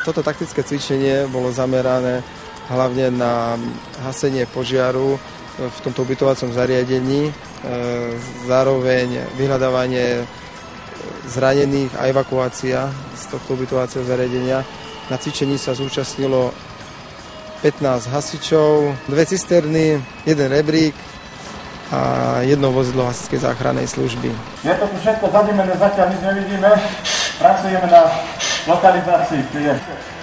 Toto taktické cvičenie bolo zamerané hlavne na hasenie požiaru v tomto ubytovacom zariadení, zároveň vyhľadávanie zranených a evakuácia z tohto ubytovacieho zariadenia. Na cvičení sa zúčastnilo 15 hasičov, 2 cisterny, 1 rebrík a 1 vozidlo hasičskej záchrannej služby. Je to tu všetko zadimené, zatiaľ nič nevidíme, pracujeme na lokalizácii.